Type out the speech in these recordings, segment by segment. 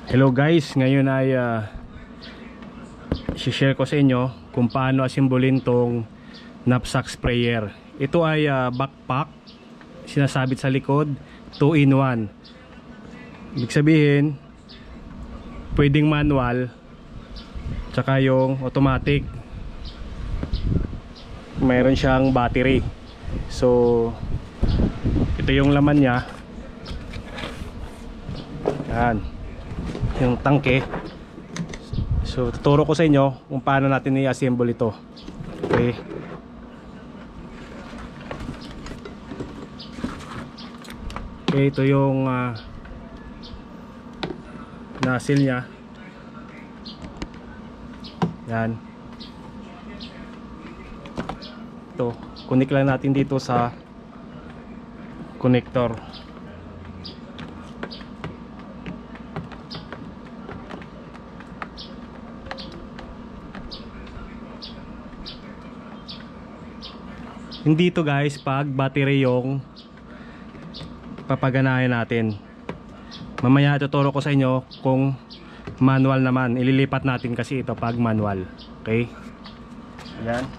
Hello guys, ngayon ay share ko sa inyo kung paano asimbolin tong knapsack sprayer. Ito ay backpack, sinasabit sa likod, 2-in-1. Ibig sabihin, pwedeng manual, tsaka yung automatic. Mayroon siyang battery. So, ito yung laman niya. Yan, yung tangke. So tuturo ko sa inyo kung paano natin i-assemble ito. Okay. Okay, ito yung nozzle nya. Yan. Ito, connect lang natin dito sa connector. Hindi to guys pag battery yung papaganahin natin. Mamaya tuturo ko sa inyo kung manual naman. Ililipat natin kasi ito pag manual. Okay? Ayan.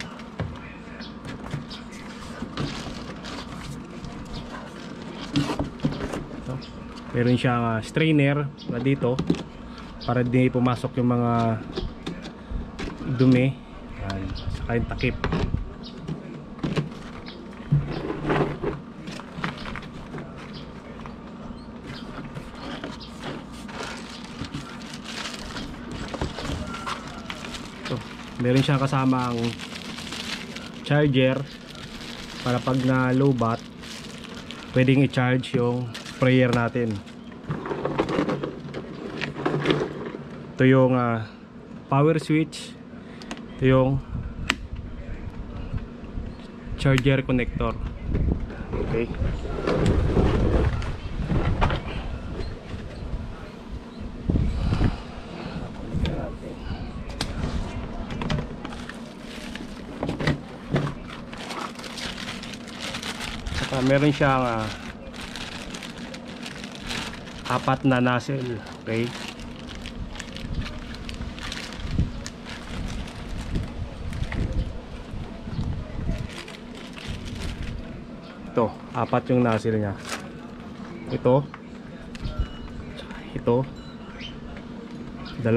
Ito. Meron siyang strainer na dito para di pumasok yung mga dumi. Ayan. Saka yung takip. Meron siyang kasamang charger para pag na low bat pwedeng i-charge yung sprayer natin. Ito yung power switch. Ito yung charger connector. Okay. Meron siyang 4 na nozzle. Okay. Ito, 4 yung nozzle nya. Ito 2, 1, 4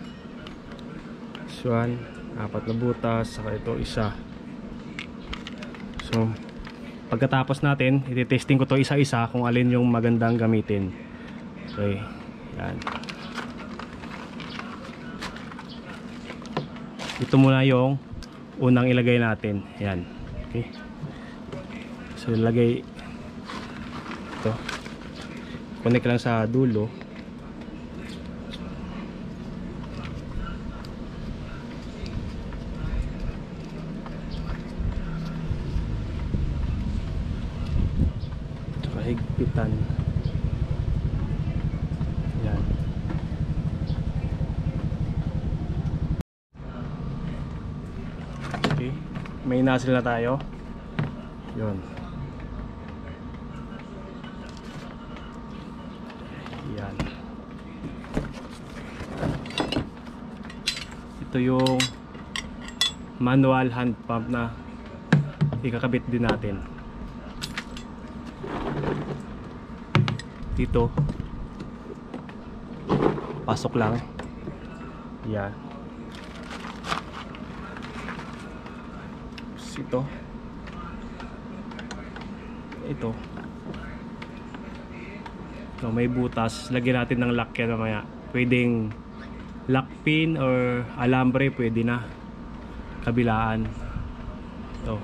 na butas, saka ito 1. So pagkatapos natin, iti-testing ko to isa-isa kung alin yung magandang gamitin. Okay. Yan. Ito muna yung unang ilagay natin. Yan. Okay. So ilagay ito. Connect lang sa dulo. Higpitan. Yan. Okay. May nozzle na tayo. Yun. Yan. Ito yung manual hand pump na ikakabit din natin. Dito pasok lang. Yan. Ito may butas. Lagyan natin ng lock yan mamaya. Pwedeng lock pin or alambre, pwede na kabilaan. Ito.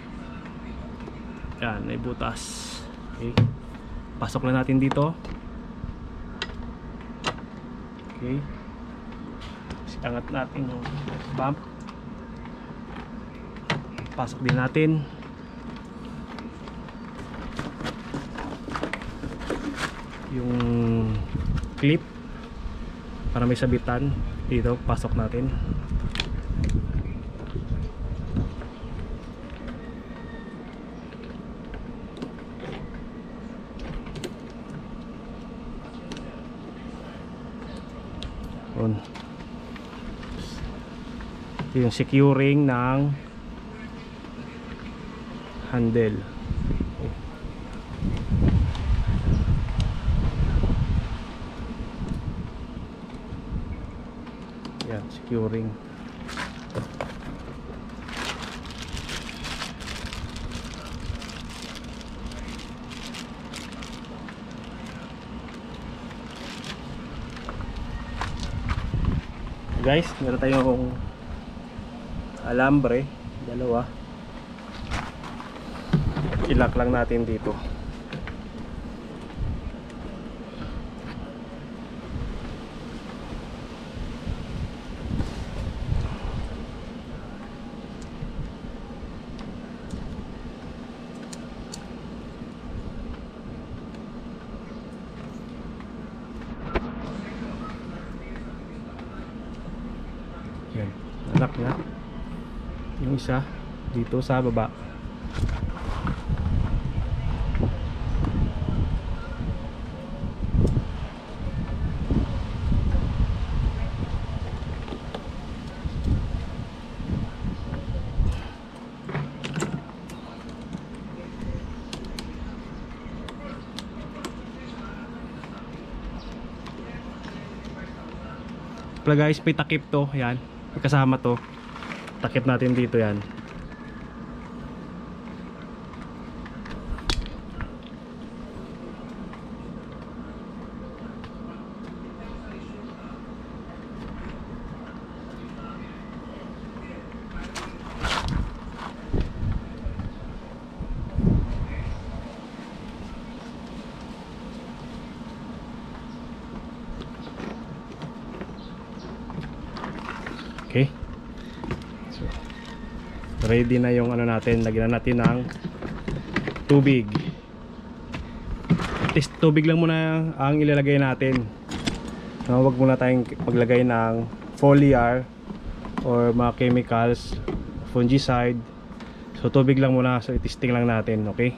Yan, may butas. Okay. Pasok na natin dito. Okay. Angat natin yung pump. Pasok din natin. Yung clip para may sabitan dito, pasok natin. Yun. Ito yung securing ng handle. Yan, securing. Guys, meron tayong alambre, dalawa. Ilak lang natin dito. Yan, anak na. Yung isa dito sa baba. Pala guys, may takip to. Yan, kasama to. Takip natin dito yan. Okay. So, ready na yung ano natin. Lagyan na natin ng tubig. At least tubig lang muna ang ilalagay natin. Huwag muna tayong maglagay ng foliar or mga chemicals, fungicide. So tubig lang muna. So itesting lang natin, okay?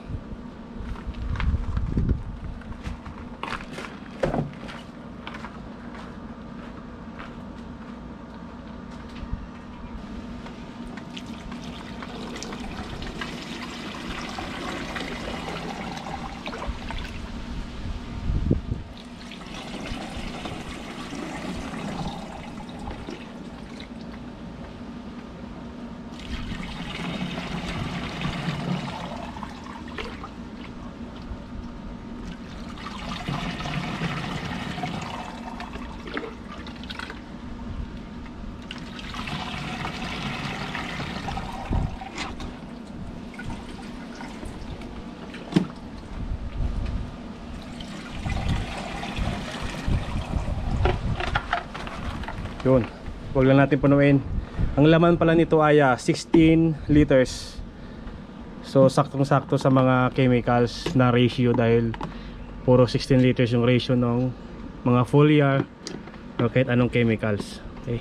Yun, huwag lang natin punuin. Ang laman pala nito ay 16 liters. So saktong sakto sa mga chemicals na ratio, dahil puro 16 liters yung ratio ng mga foliar o kahit anong chemicals. Okay,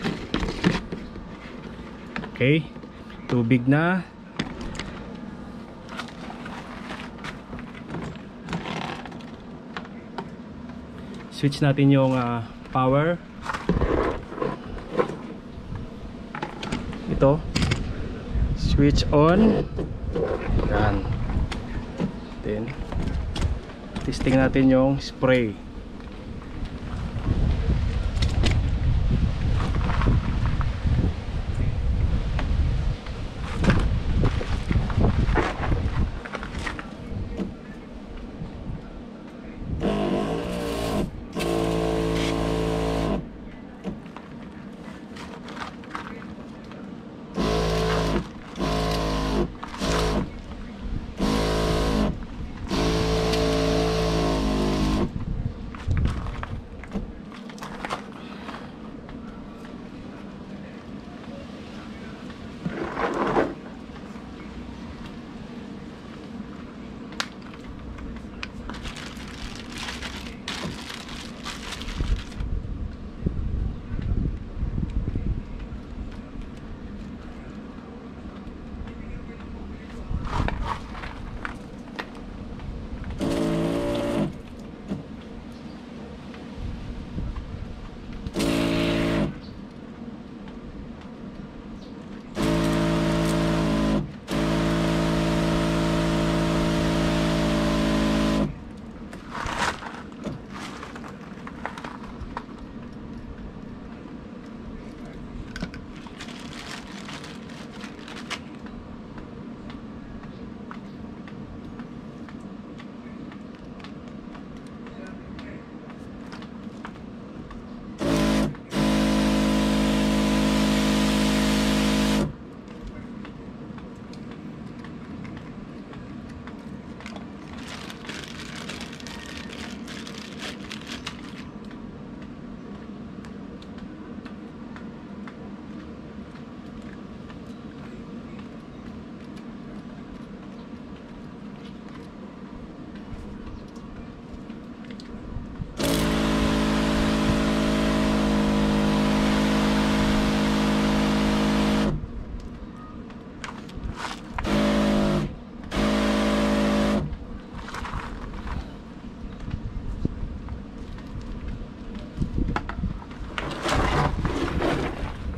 okay, tubig na. Switch natin yung power. Ito, switch on. Yan. Then testing natin yung spray.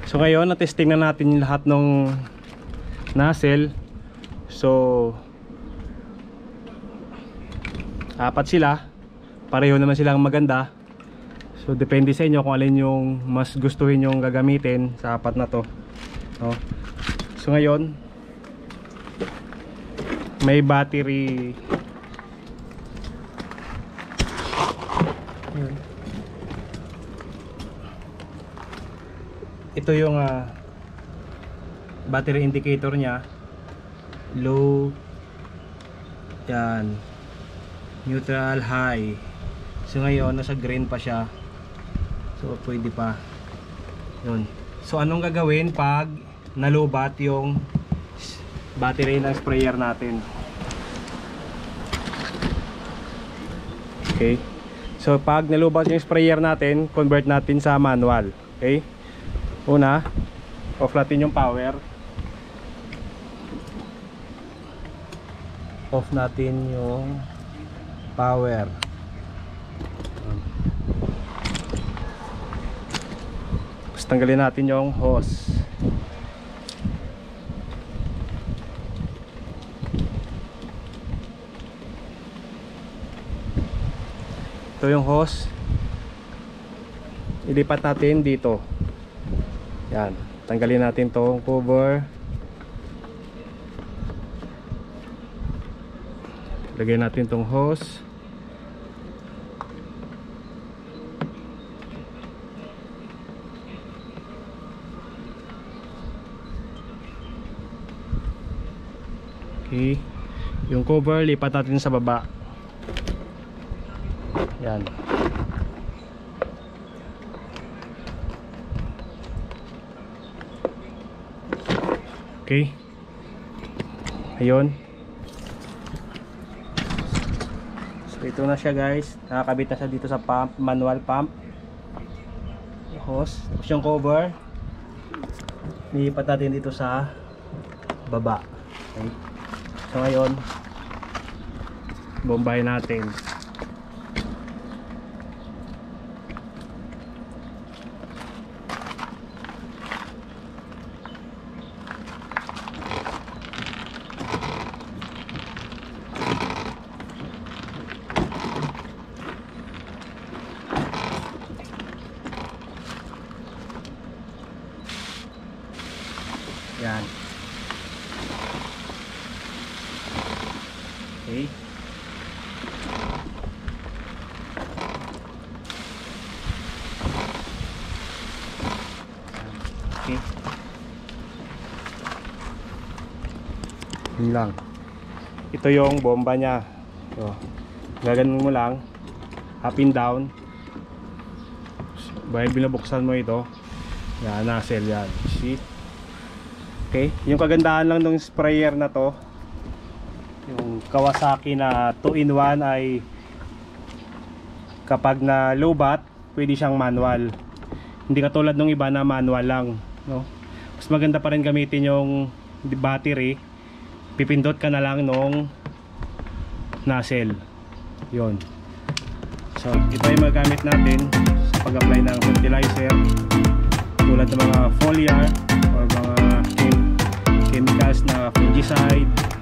So ngayon, na-testing na natin yung lahat ng nozzle. So apat sila, pareho naman silang maganda. So depende sa inyo kung alin yung mas gustuhin yung gagamitin sa apat na to, no? So ngayon, may battery. Ito yung battery indicator nya. Low, yan, neutral, high. So ngayon nasa green pa siya, so pwede pa yun. So anong gagawin pag nalubat yung battery ng sprayer natin? Okay, so pag nalubat yung sprayer natin, convert natin sa manual. Okay, una, off natin yung power. Off natin yung power. Tapos tanggalin natin yung hose. Ito yung hose. Ilipat natin dito. Yan, tanggalin natin tong cover. Lagyan natin tong hose. Okay, yung cover lipat natin sa baba. Yan. Okay, ayun. So ito na siya guys, nakakabit na siya dito sa pump, manual pump, hose. Tapos yung cover nilipat natin dito sa baba. Okay. So ngayon, bombahin natin. Yan. Okay. Okay. Yun lang. Ito yung bomba nya. So, gaganon mo lang, up and down. Bayan binubuksan mo ito. Yan, nozzle yan. See? Okay, yung kagandahan lang ng sprayer na to, yung Kawasaki na 2-in-1, ay kapag na low-bat, pwede siyang manual. Hindi katulad ng iba na manual lang, no? Mas maganda pa rin gamitin yung battery. Pipindot ka na lang nung nozzle. Yun. So, ito yung magamit natin sa pag-apply ng fertilizer, tulad ng mga foliar or mga chemicals na fungicide,